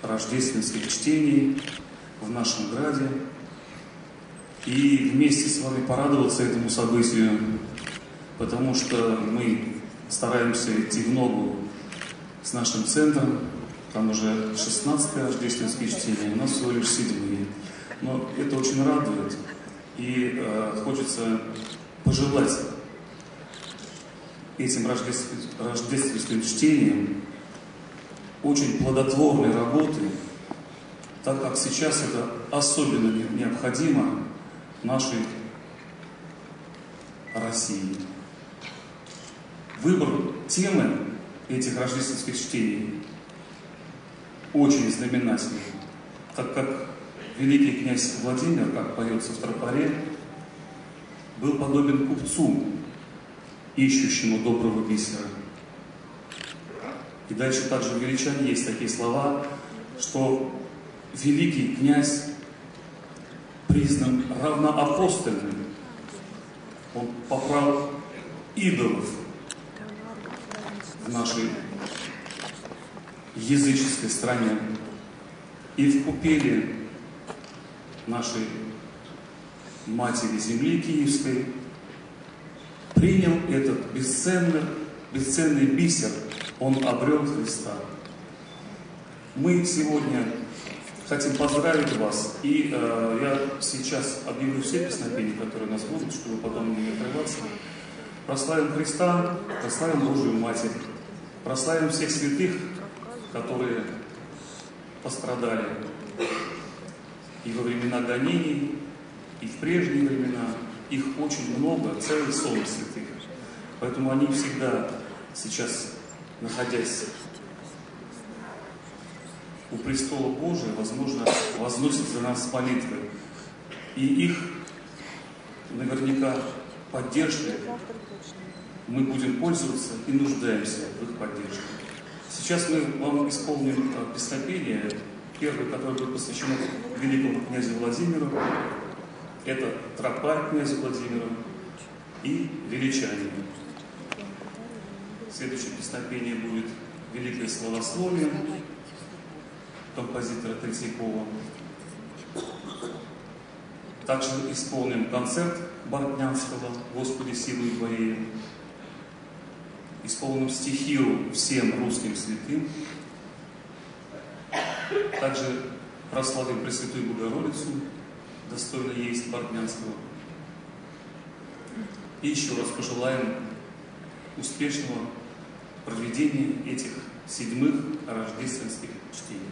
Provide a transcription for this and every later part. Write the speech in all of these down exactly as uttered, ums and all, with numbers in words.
рождественских чтений в нашем граде и вместе с вами порадоваться этому событию, потому что мы стараемся идти в ногу с нашим центром. Там уже шестнадцатые рождественские чтения, у нас всего лишь седьмые. Но это очень радует, и э, хочется пожелать этим рождественским, рождественским чтениям очень плодотворной работы, так как сейчас это особенно необходимо нашей России. Выбор темы этих рождественских чтений очень знаменательный, так как великий князь Владимир, как поется в тропаре, был подобен купцу, ищущему доброго бисера. И дальше также в Величане есть такие слова, что великий князь признан равноапостольным. Он поправ идолов в нашей языческой стране и в купели нашей Матери Земли Киевской принял этот бесценный, бесценный бисер, он обрел Христа. Мы сегодня хотим поздравить вас, и э, я сейчас объявлю все песнопения, которые у нас будут, чтобы потом не отрываться. Прославим Христа, прославим Божию Матерь, прославим всех святых, которые пострадали и во времена гонений, и в прежние времена. Их очень много, целый сон святых. Поэтому они всегда сейчас, находясь у престола Божия, возможно, возносят за нас молитвы. И их наверняка поддержкой мы будем пользоваться и нуждаемся в их поддержке. Сейчас мы вам исполним песнопение, первое, которое будет посвящено великому князю Владимиру. Это тропарь князя Владимира и величане. Следующее песнопение будет «Великое словословие» композитора Третьякова. Также исполним концерт Бортнянского «Господи, силуй Твоей». Исполним стихиру всем русским святым. Также прославим Пресвятую Богородицу, достойно есть Бортнянского. И еще раз пожелаем успешного проведения этих седьмых рождественских чтений.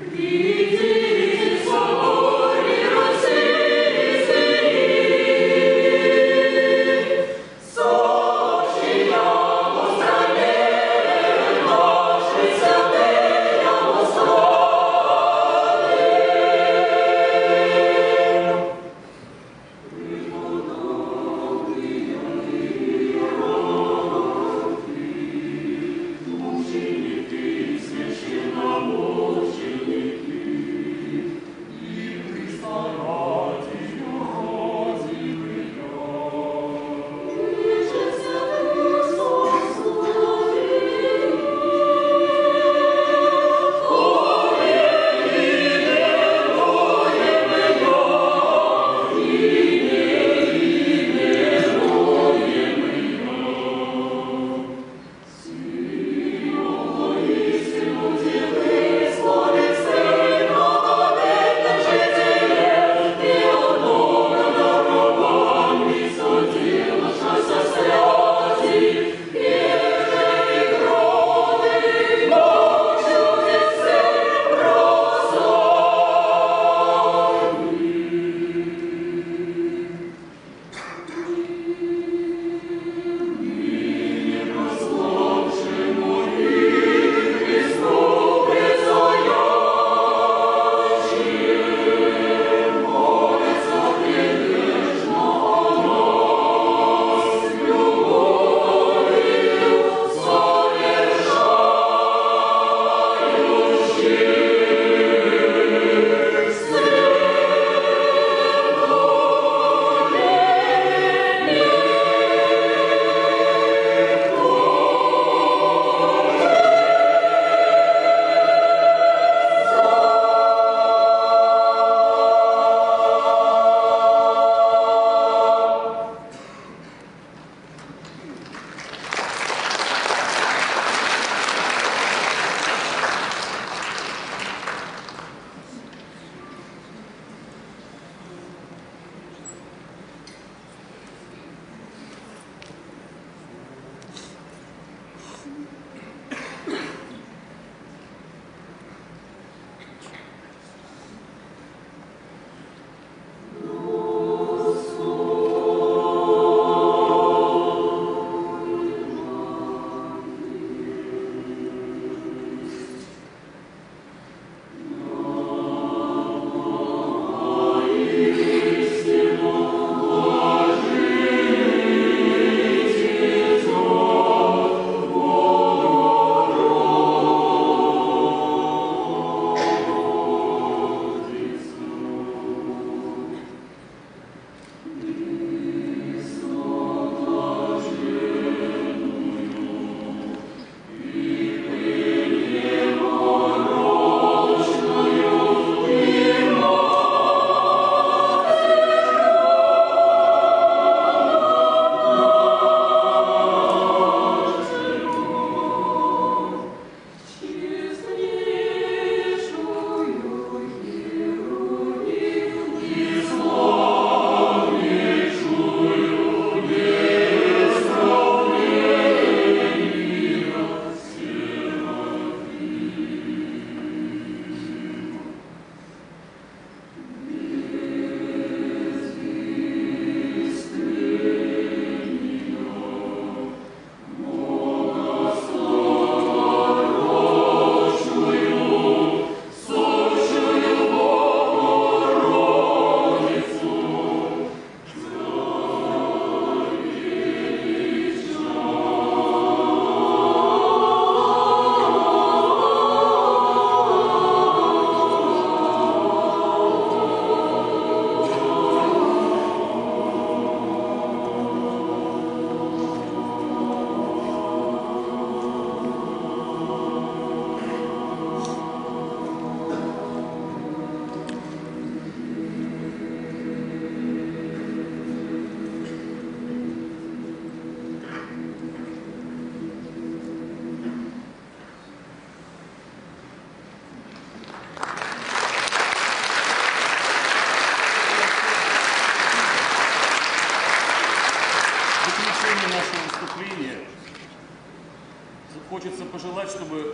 Хочется пожелать, чтобы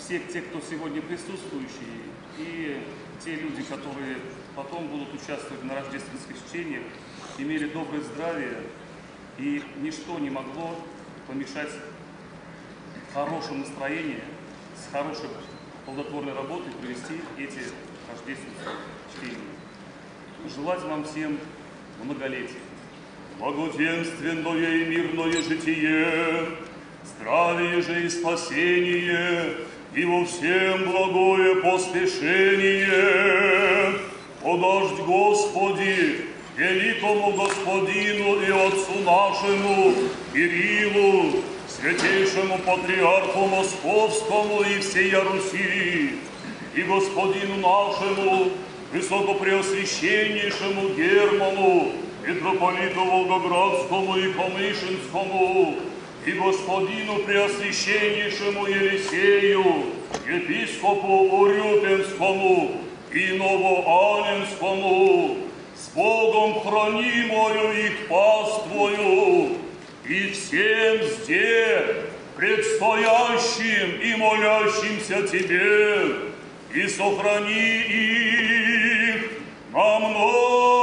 все те, кто сегодня присутствующие, и те люди, которые потом будут участвовать на рождественских чтениях, имели доброе здравие, и ничто не могло помешать хорошему настроению, с хорошей плодотворной работой провести эти рождественские чтения. Желать вам всем многолетия. Благоденственное и мирное житие, здравие же и спасение, и во всем благое поспешение. Подождь, Господи, великому Господину и Отцу нашему, Кириллу, святейшему Патриарху Московскому и всея Руси, и Господину нашему, Высокопреосвященнейшему Герману, митрополиту Волгоградскому и Камышинскому, и Господину Преосвященнейшему Елисею, епископу Урюпинскому и Новоанинскому, с Богом хранимою их паствою, и всем здесь предстоящим и молящимся Тебе, и сохрани их на много